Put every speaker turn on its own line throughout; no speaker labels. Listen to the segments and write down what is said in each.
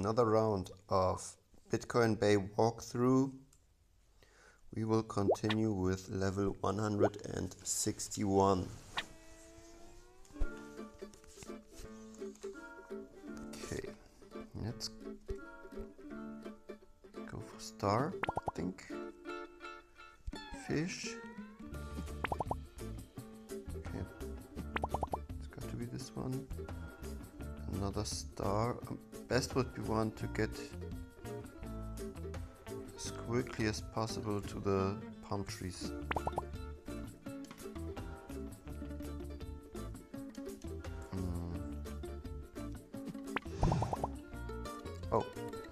another round of Bitcoin Bay walkthrough. We will continue with level 161. Okay, let's go for star, I think. Fish. Okay, it's got to be this one. Another star. Best would be one to get as quickly as possible to the palm trees. Oh.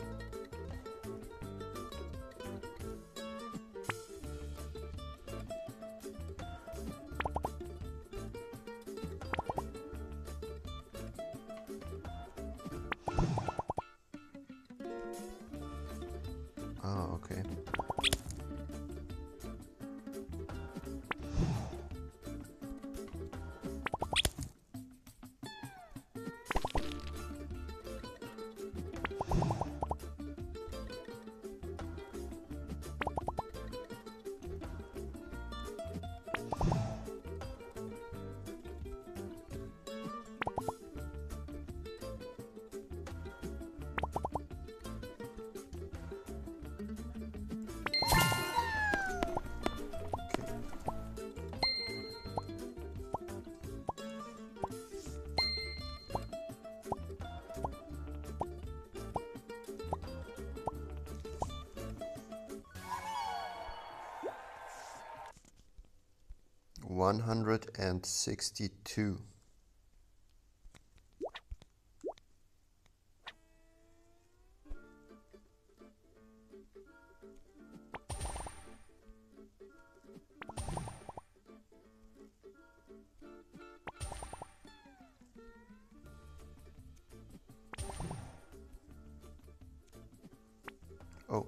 Ah, okay. One 162. Oh.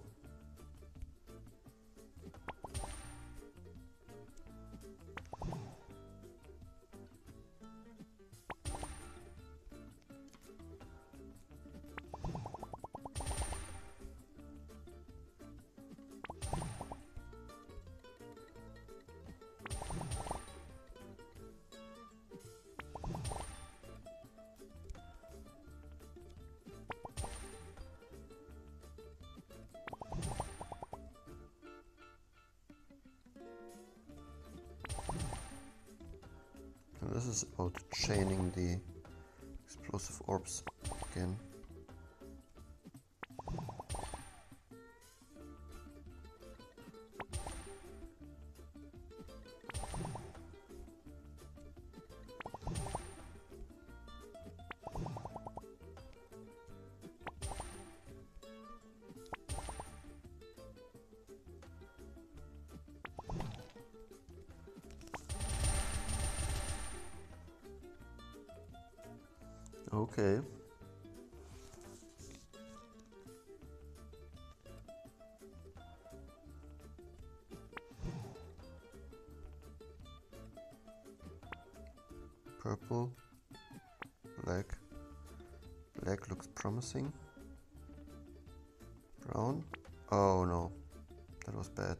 This is about chaining the explosive orbs again. Okay. Purple, black. Black looks promising. Brown. Oh no, that was bad.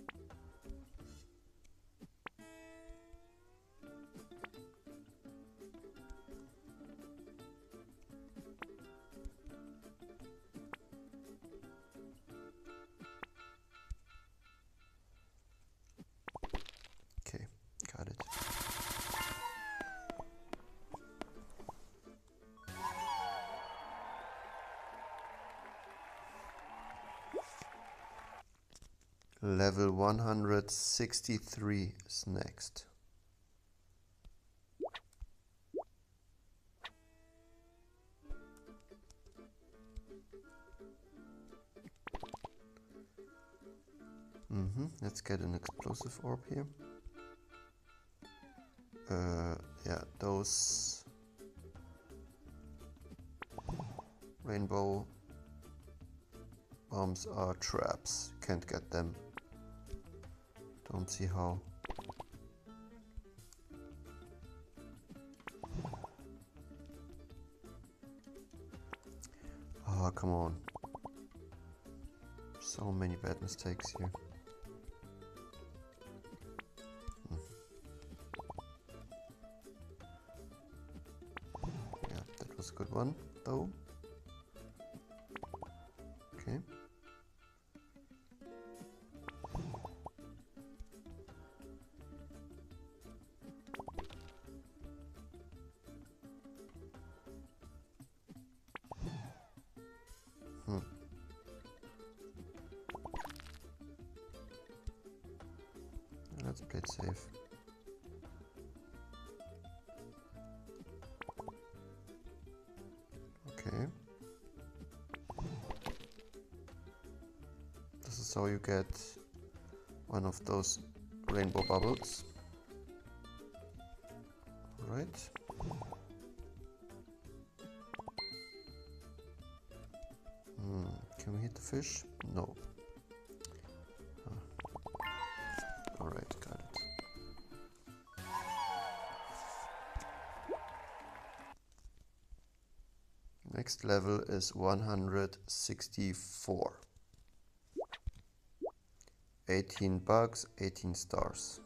Okay, got it. Level 163 is next. Let's get an explosive orb here. Yeah, those rainbow bombs are traps. Can't get them. Don't see how. Oh, come on. So many bad mistakes here. Yeah, that was a good one, though. Okay. Let's play it safe. Okay. This is how you get one of those rainbow bubbles. Alright. Can we hit the fish? No. Alright, got it. Next level is 164. 18 bugs, 18 stars.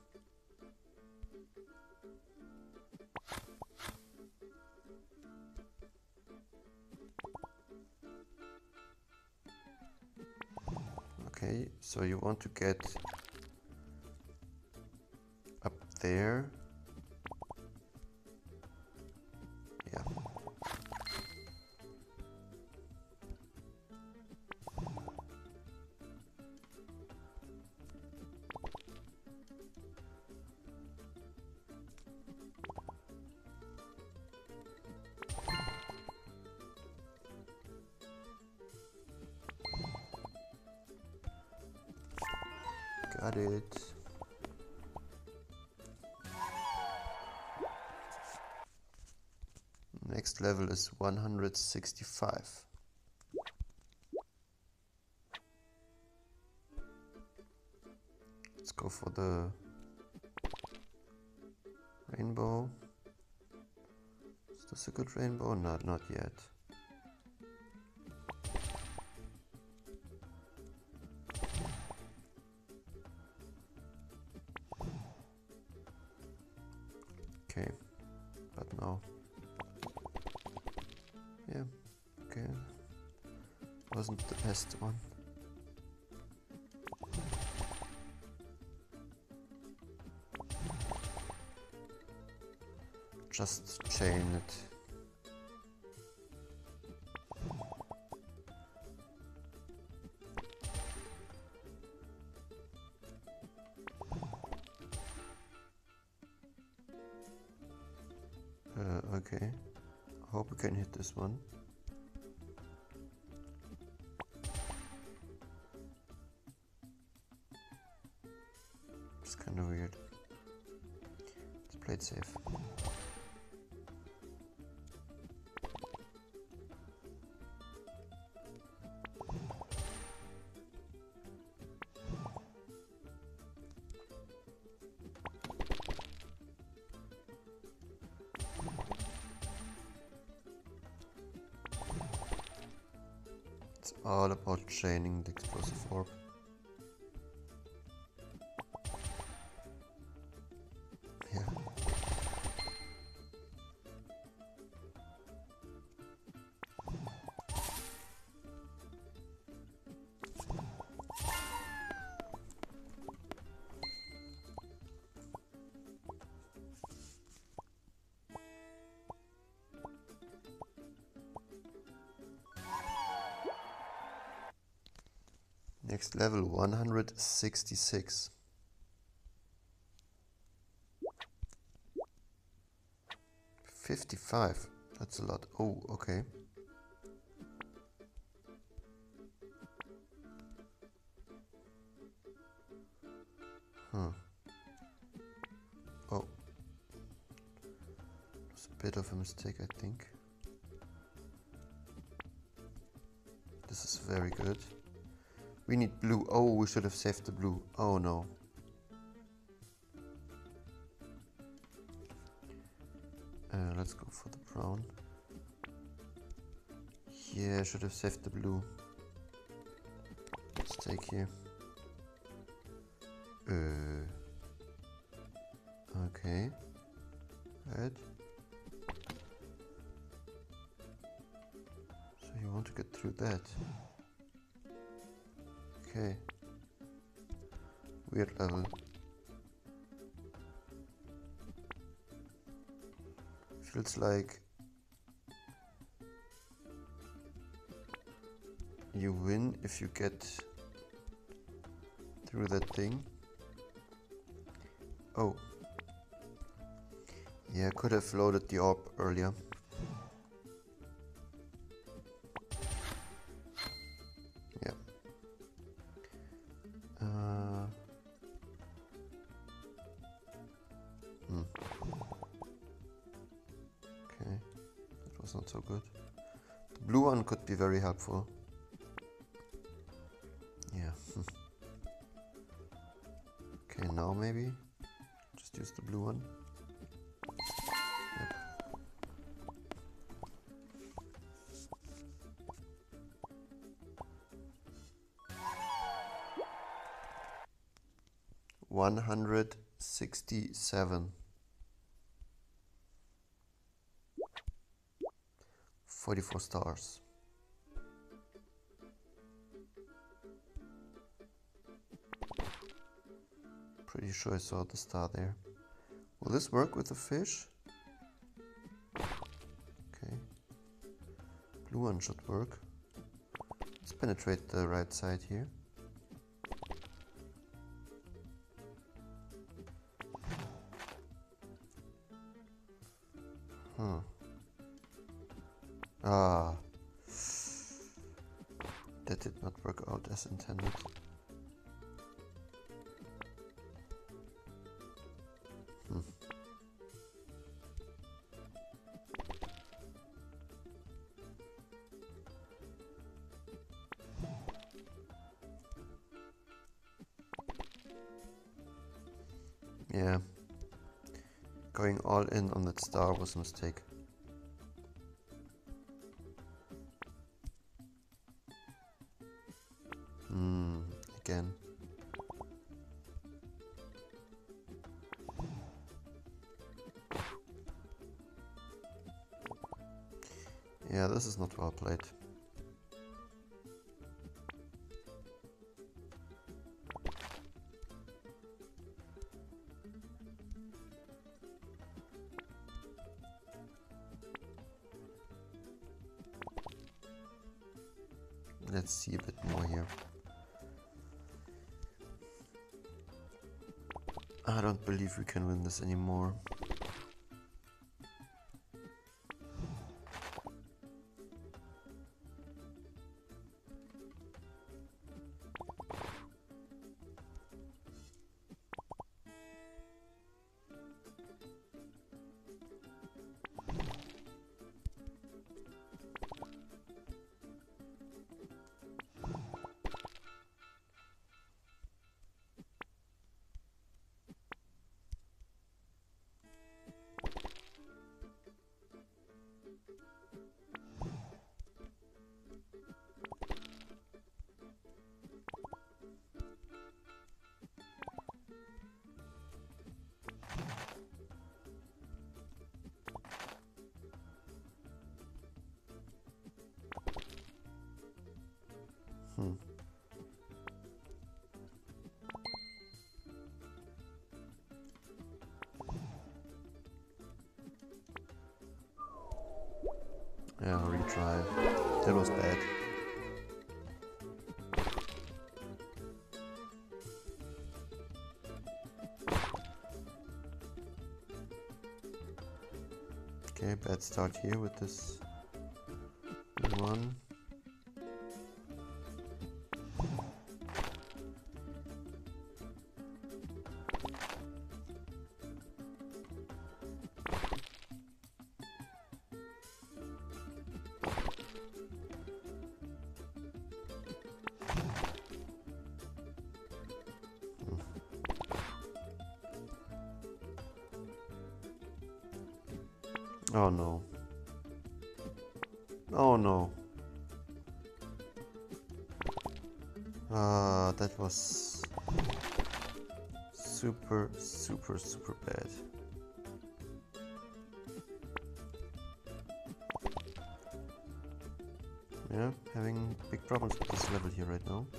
Okay, so you want to get up there. Yeah. Got it. Next level is 165. Let's go for the rainbow. Is this a good rainbow? Not yet. Okay, but no. Yeah, okay. Wasn't the best one. Just chain it. Okay. I hope we can hit this one. It's kind of weird. Let's play it safe. It's all about chaining the explosive orb. Yeah. Next level 166. $55. That's a lot. Oh, okay. Huh. Oh. It's a bit of a mistake, I think. This is very good. We need blue. Oh, we should have saved the blue. Oh no. Let's go for the brown. Yeah, I should have saved the blue. Let's take here. Okay. Right. So you want to get through that. Okay. Weird level. Feels like you win if you get through that thing. Oh. Yeah, I could have loaded the orb earlier. Yeah. Okay, that was not so good. The blue one could be very helpful. Yeah. Okay, now maybe just use the blue one. Yep. $167. 44 stars. Pretty sure I saw the star there. Will this work with the fish? Okay. Blue one should work. Let's penetrate the right side here. Huh. Ah. That did not work out as intended. Yeah. Going all in on that star was a mistake. Again. Yeah, this is not well played. Let's see a bit more here. I don't believe we can win this anymore. Yeah, retry. That was bad. Okay, bad start here with this one. Oh no. Oh no. That was super bad. Yeah, having big problems with this level here right now.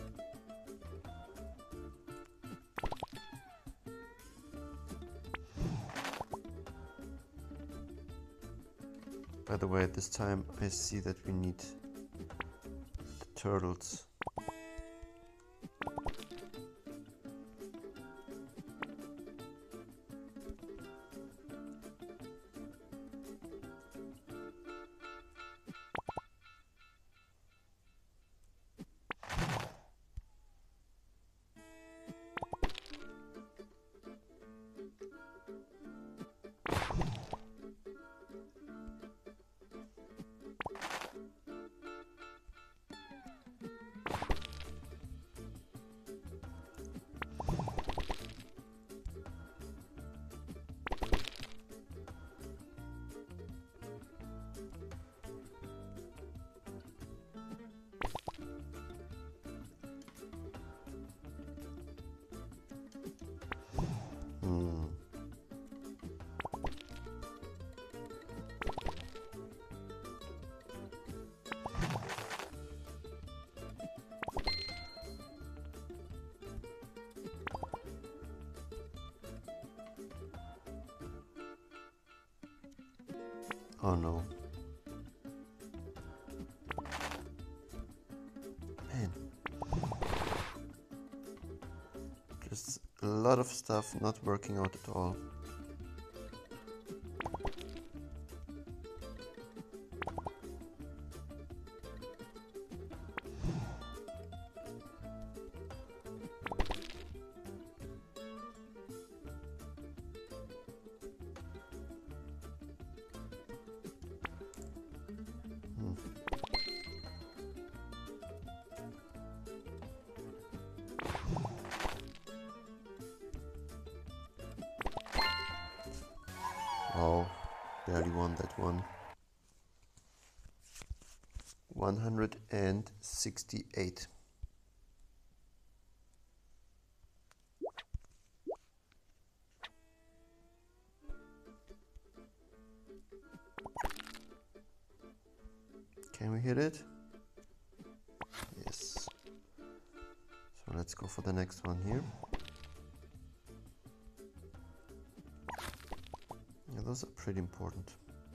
By the way, at this time I see that we need the turtles. Oh no. Man. Just a lot of stuff not working out at all. Oh, barely won that one. 168. Can we hit it? Yes. So let's go for the next one here. Yeah, those are pretty important.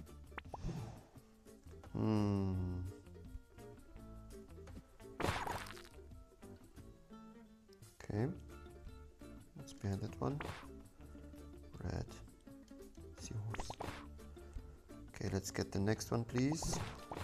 Okay. What's behind that one? Red. Seahorse. Okay, let's get the next one, please.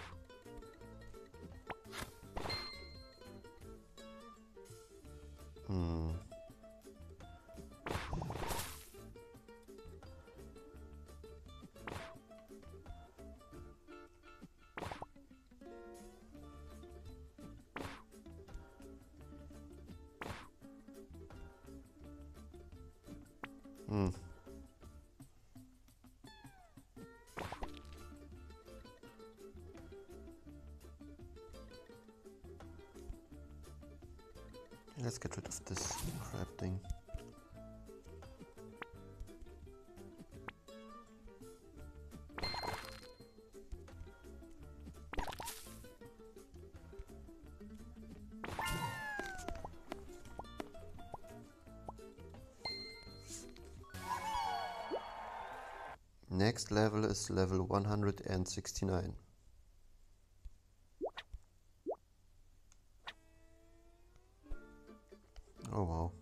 Let's get rid of this crap thing. Next level is level 169. Oh wow.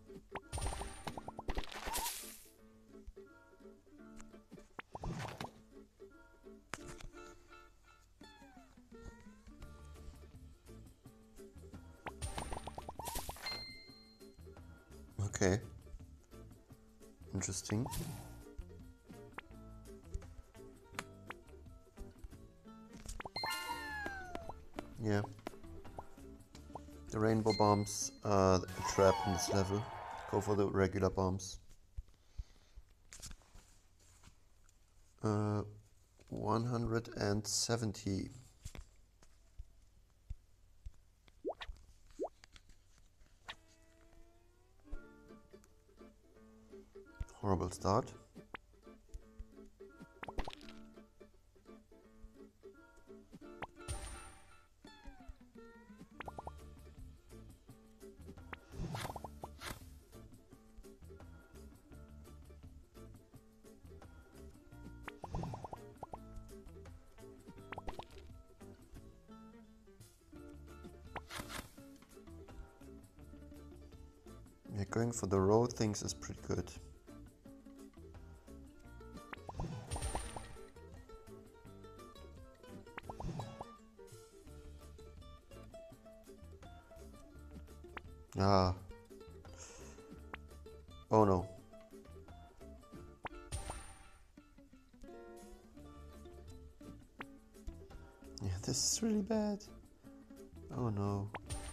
Okay. Interesting. Yeah. The rainbow bombs are a trap in this level. Go for the regular bombs. 170. Horrible start. Yeah, going for the row things is pretty good. Ah. Oh no. Yeah, this is really bad. Oh no.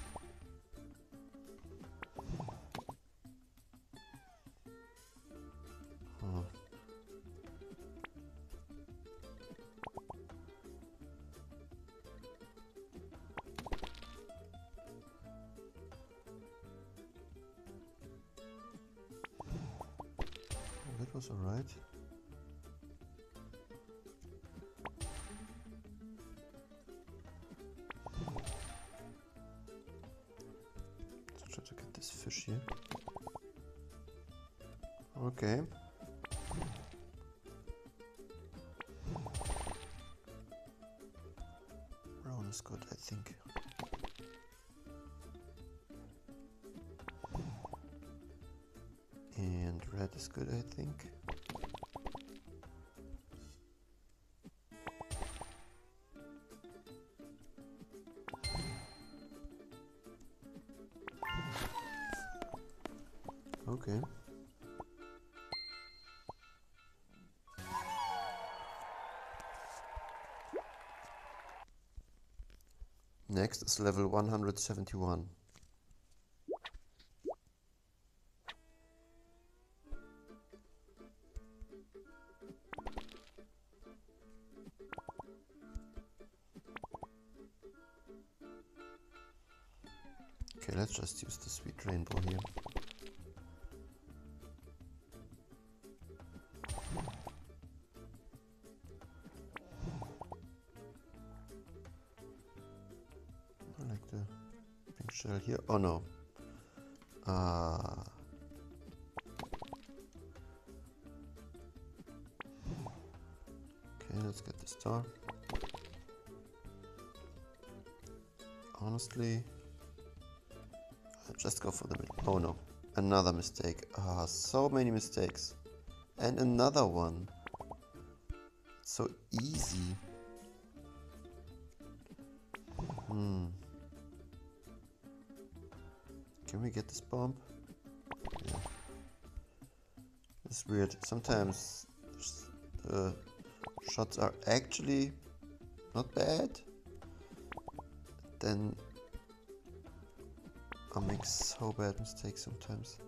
Oh. That was alright. Let's try to get this fish here. Okay. Brown is good, I think. And red is good, I think. Okay. Next is level 171. Okay, let's just use the sweet rainbow here. I like the pink shell here. Oh no. Okay, let's get the star. Honestly, I'll just go for the middle. Oh no, another mistake. So many mistakes. And another one. It's so easy. Can we get this bomb? Yeah. It's weird. Sometimes the shots are actually not bad. Then I make so bad mistakes sometimes.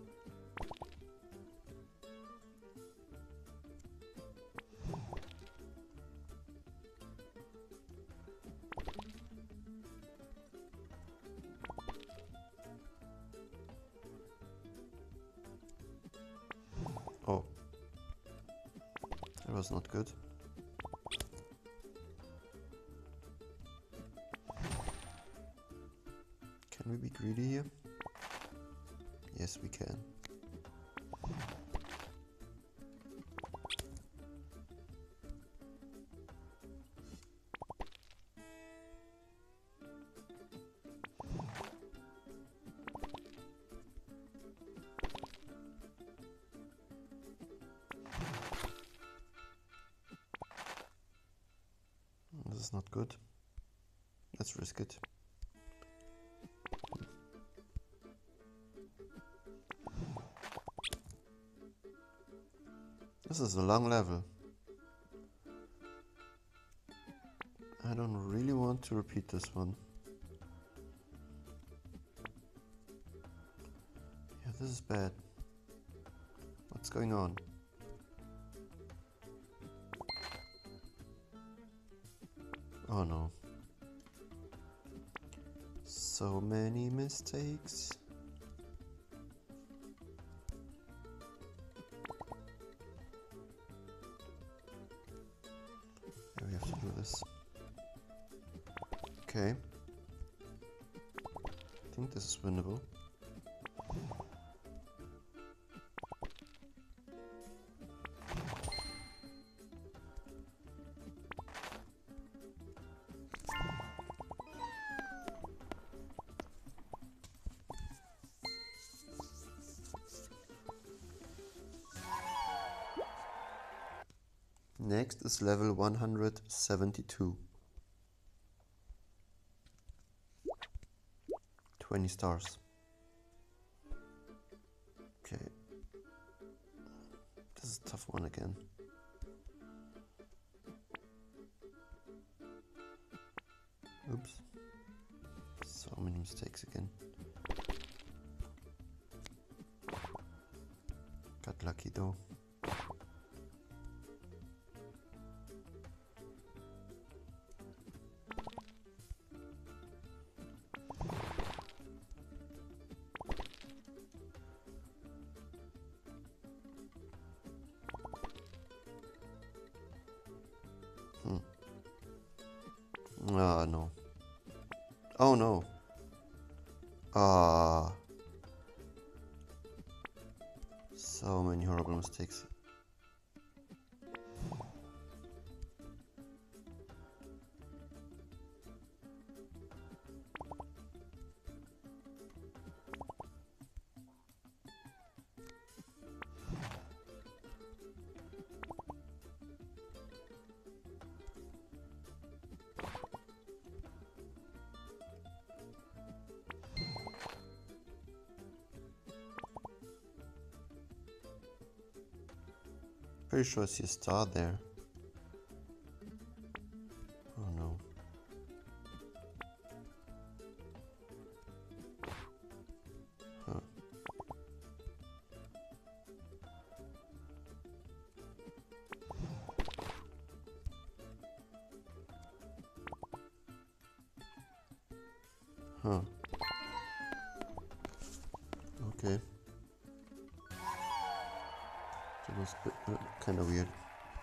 Oh, that was not good. Can we be greedy here? Yes, we can. This is not good. Let's risk it. This is a long level. I don't really want to repeat this one. Yeah, this is bad. What's going on? Oh no. So many mistakes. this. Okay. I think this is winnable. Next is level 172. 20 stars. Okay. This is a tough one again. Oops. So many mistakes again. Got lucky though. Ah, no. Oh no. Ah. So many horrible mistakes. Pretty sure I see a star there. Oh no. Huh. Huh. Okay. That was kind of weird.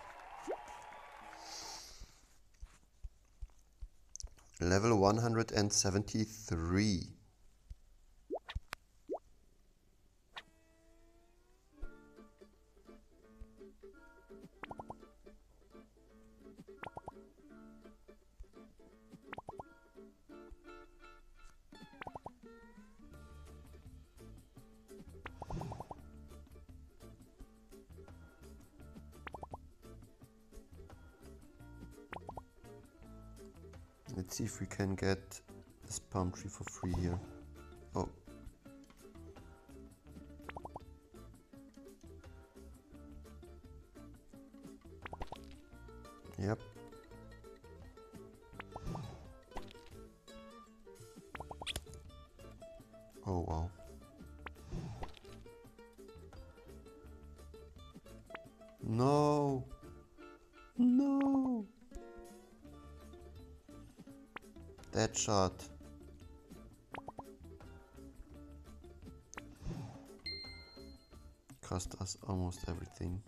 Level 173. Let's see if we can get this palm tree for free here. Oh. Yep. Oh wow. No. No. That shot. Cost us almost everything.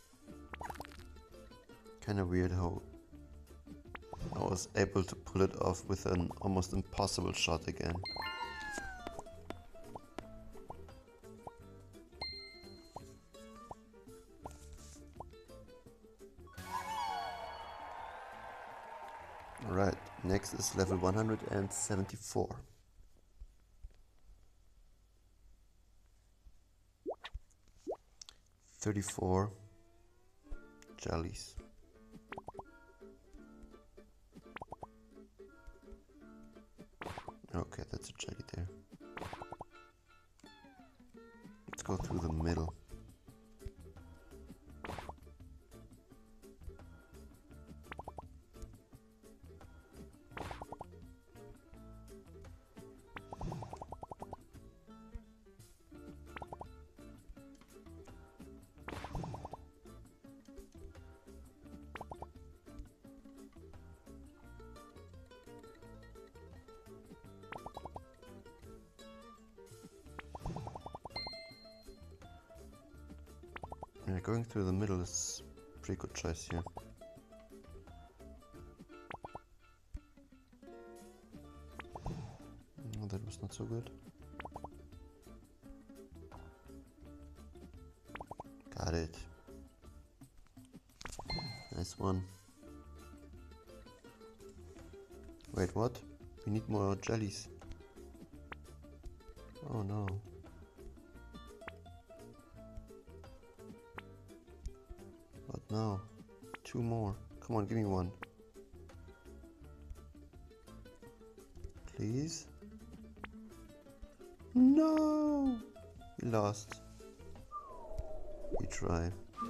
Kinda weird how I was able to pull it off with an almost impossible shot again. Alright, next is level 174. $34 jellies. Okay, that's a jelly there. Let's go through the middle. Yeah, going through the middle is a pretty good choice here. not so good. Got it. Nice one. Wait, what? We need more jellies. Oh no. What now? 2 more. Come on, give me one. Please? No! We lost. We try.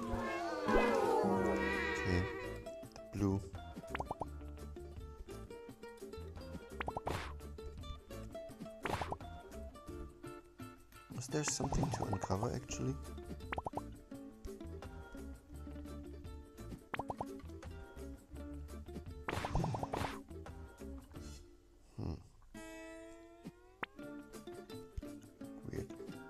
Okay. The blue. Was there something to uncover actually? Weird.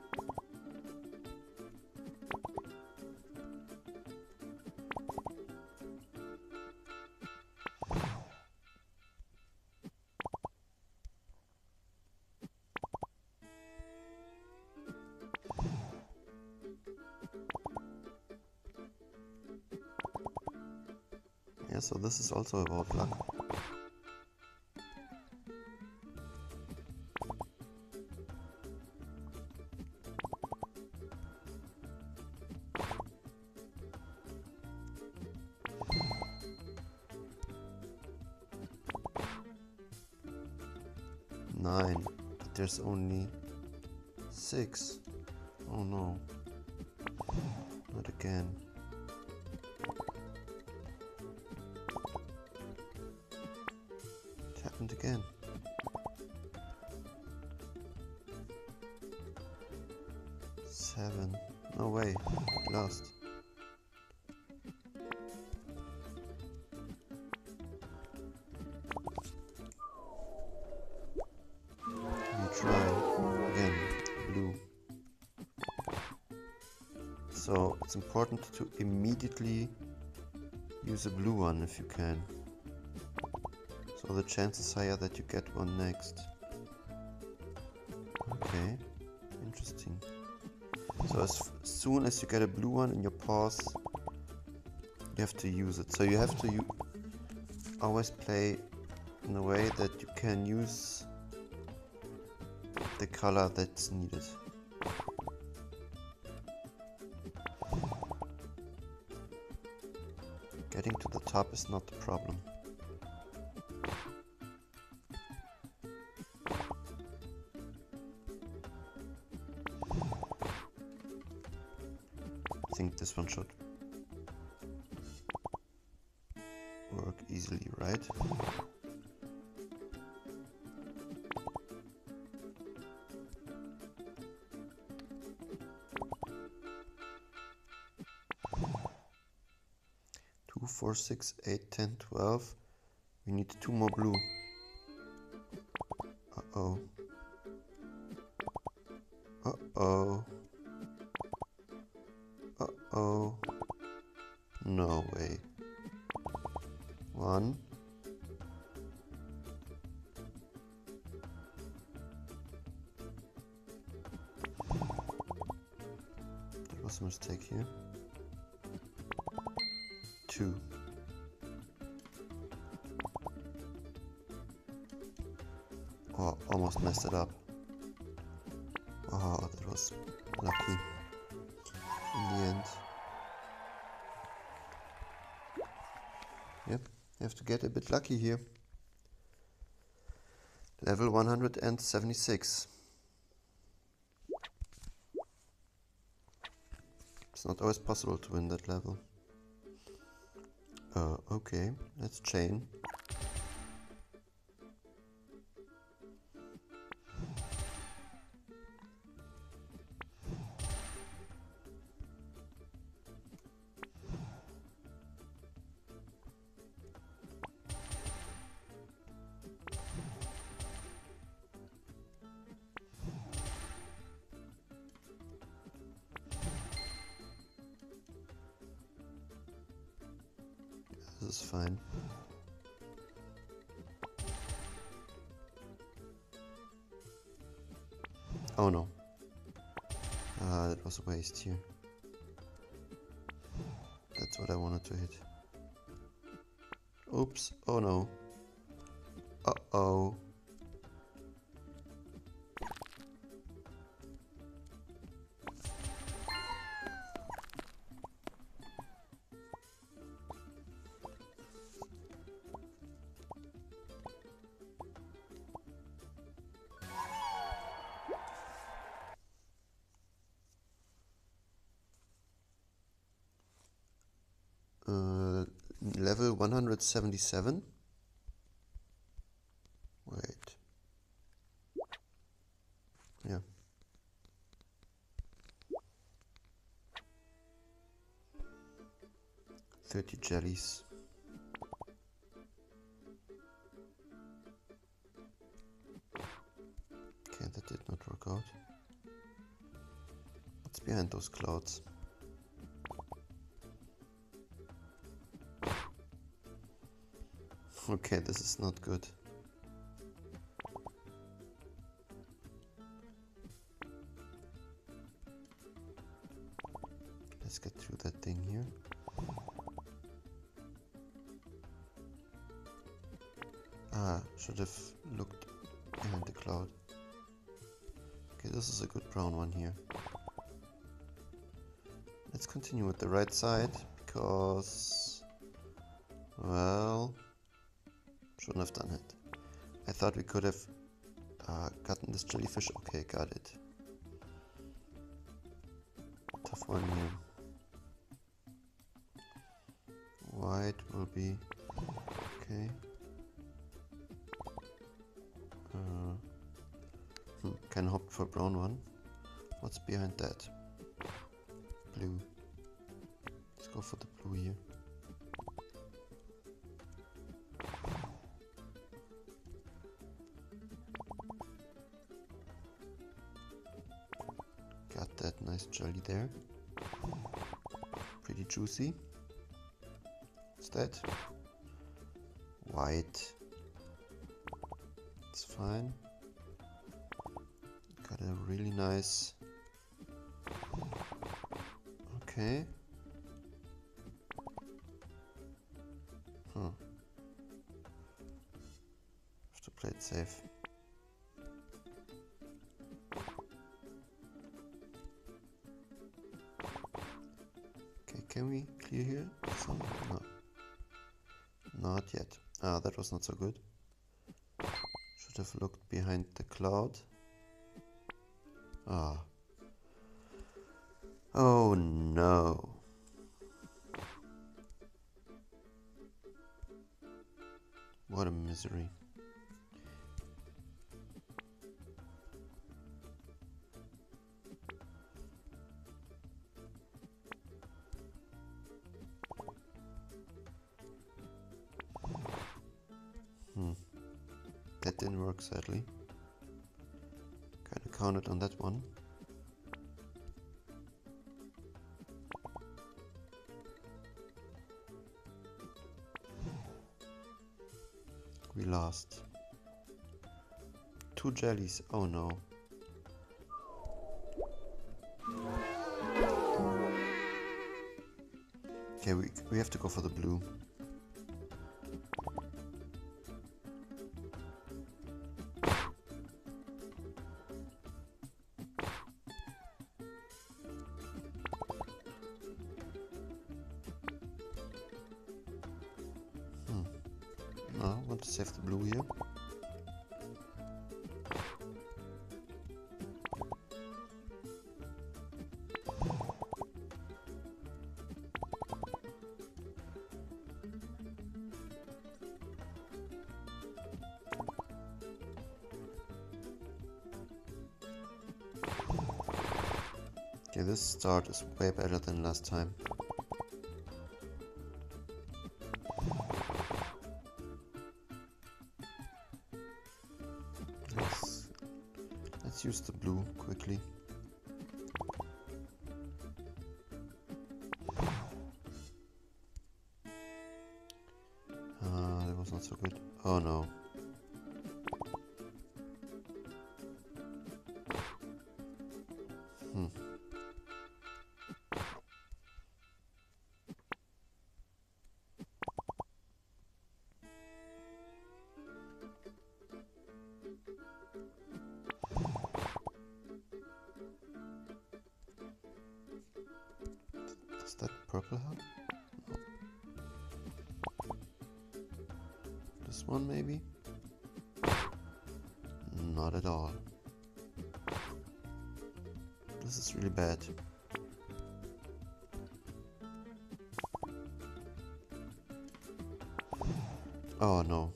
Yeah, so this is also about luck. Nine, but there's only 6. Oh no. Not again. It happened again. Seven. No way. Lost. Try again, blue. So it's important to immediately use a blue one if you can. So the chance is higher that you get one next. Okay, interesting. So as soon as you get a blue one in your paws, you have to use it. So you have to always play in a way that you can use the color that's needed. Getting to the top is not the problem. I think this one should work easily, right? Two, 4, 6, 8, 10, 12. We need 2 more blue. Uh-oh. Uh-oh. Uh-oh. No way. 1. That was a mistake here. 2. Oh, almost messed it up. Oh, that was lucky in the end. Yep, you have to get a bit lucky here. Level 176. It's not always possible to win that level. Okay, let's chain. This is fine. Oh no. That was a waste here. That's what I wanted to hit. Oops. Oh no. Uh-oh. Level 177. Wait. Yeah. $30 jellies. Okay, that did not work out. What's behind those clouds? Okay, this is not good. Let's get through that thing here. Ah, should have looked behind the cloud. Okay, this is a good brown one here. Let's continue with the right side, because... well... shouldn't have done it. I thought we could have gotten this jellyfish. Okay, got it. Tough one here. White will be okay. Can hope for brown one. What's behind that? Blue. Let's go for the blue here. Got that nice jelly there. Pretty juicy. What's that? White. It's fine. Got a really nice... okay. Huh. Have to play it safe. Okay, can we clear here? Some? No. Not yet. Ah, that was not so good. Should have looked behind the cloud. Ah. Oh no. What a misery. That didn't work, sadly. Kinda counted on that one. We lost. 2 jellies. Oh no. Okay, we have to go for the blue. No, I want to save the blue here. Okay, this start is way better than last time. Let's use the blue quickly. That was not so good. Oh no. Hmm. Does that purple help? No. This one maybe? Not at all. This is really bad. Oh no.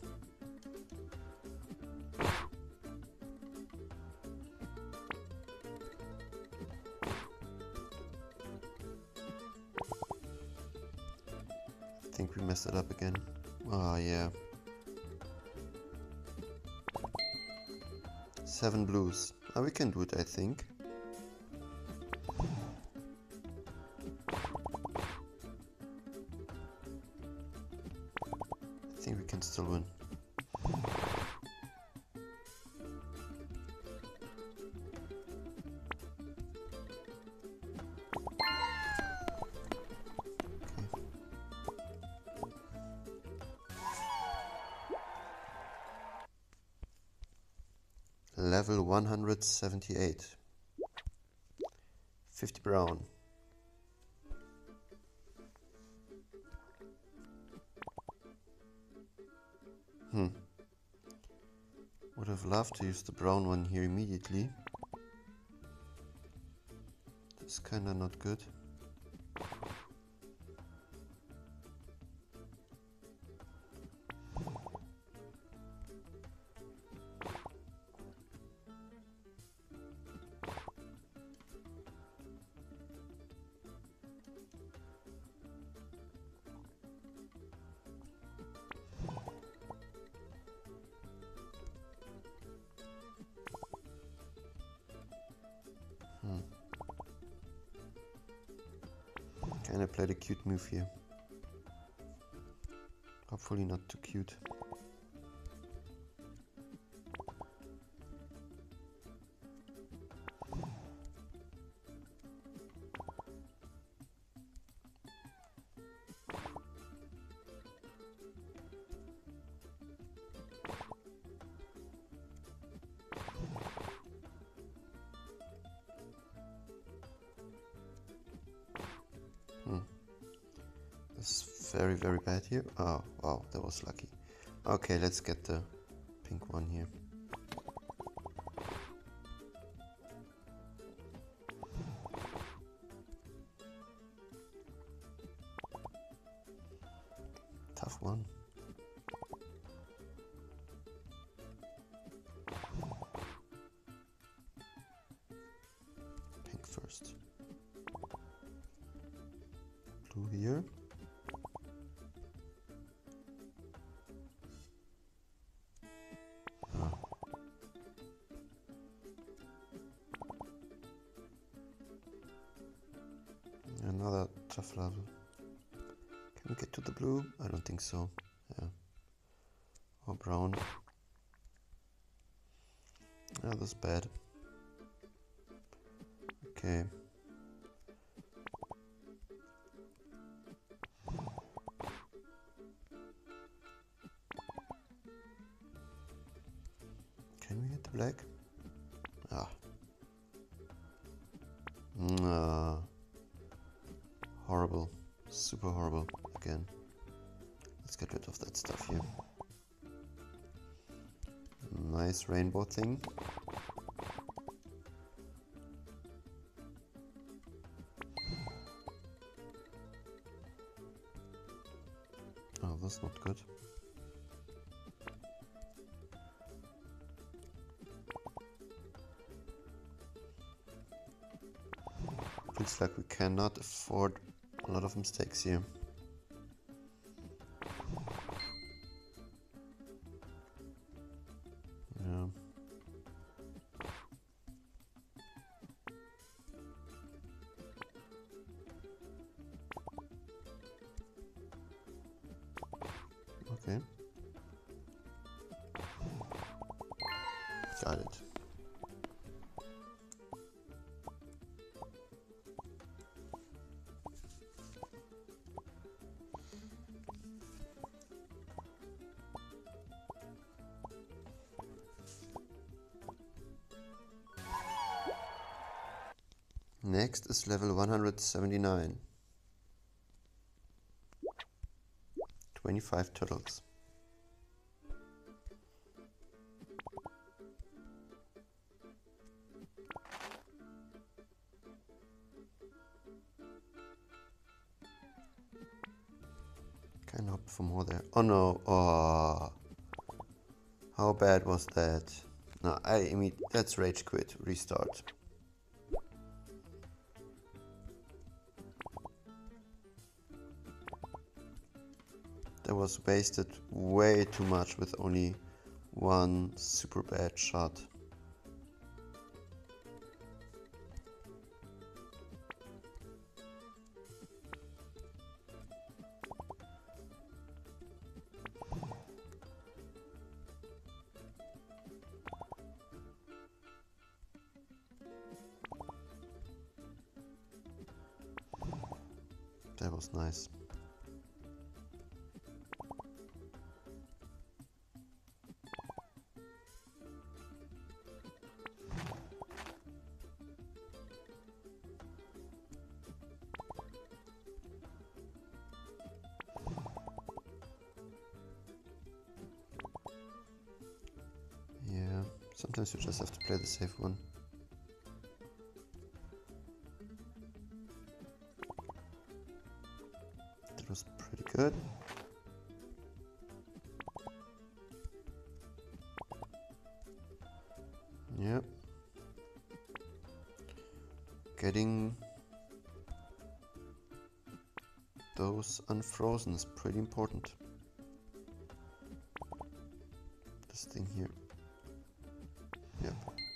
I think we messed it up again. Oh yeah. 7 blues. Oh, we can do it, I think. I think we can still win. Level 178. 50 brown. Would have loved to use the brown one here immediately. That's kinda not good. Can I play the cute move here? Hopefully not too cute. That's very, very bad here. Oh, wow, that was lucky. Okay, let's get the pink one here. Tough one. Pink first. Blue here. Another tough level. Can we get to the blue? I don't think so. Yeah. Or brown. Oh, that's bad. Okay. Can we get the black? Ah. Horrible. Super horrible. Again. Let's get rid of that stuff here. Nice rainbow thing. Oh, that's not good. Looks like we cannot afford a lot of mistakes here. Yeah. Okay. Got it. Next is level 179. 25 turtles. Can hope for more there. Oh no, oh. How bad was that? No, I mean, let's rage quit, restart. That was wasted way too much with only one super bad shot. That was nice. Yeah, sometimes you just have to play the safe one. That was pretty good. Yep. Getting those unfrozen is pretty important. This thing here. Yep.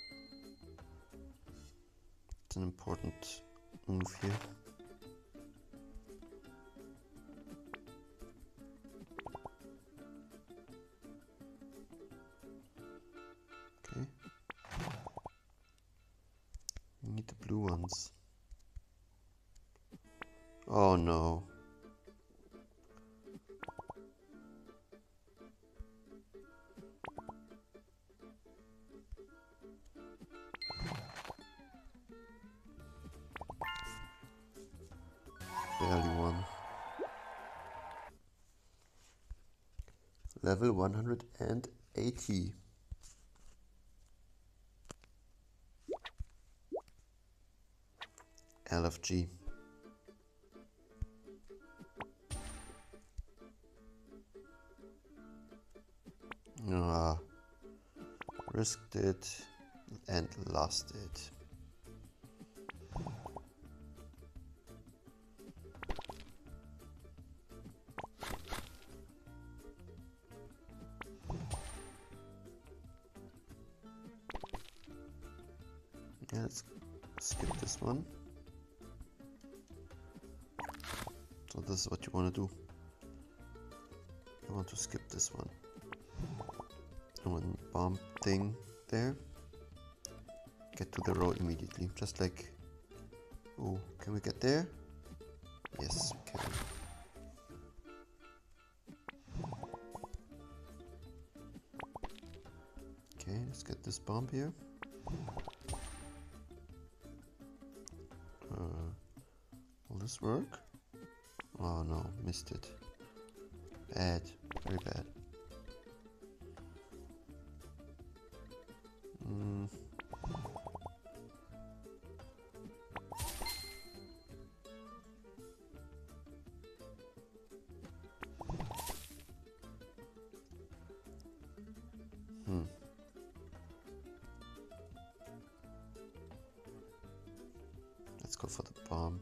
It's an important move here. Okay. We need the blue ones. Oh no. Barely won. Level 180. LFG. Ah, risked it and lost it. Yeah, let's skip this one. So this is what you want to do. You want to skip this one. One bomb thing there. Get to the row immediately. Just like... Oh, can we get there? Yes, we can. Okay, let's get this bomb here. Will this work? Oh no, missed it. Bad, very bad. Let's go for the bomb.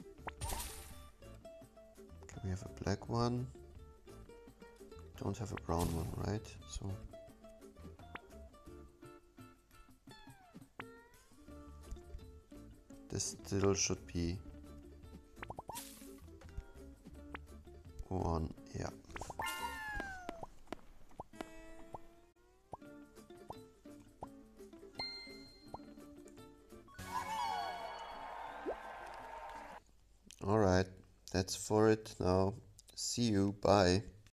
Okay, we have a black one. Don't have a brown one, right? So this still should be one, yeah. Alright, that's for it now. See you, bye.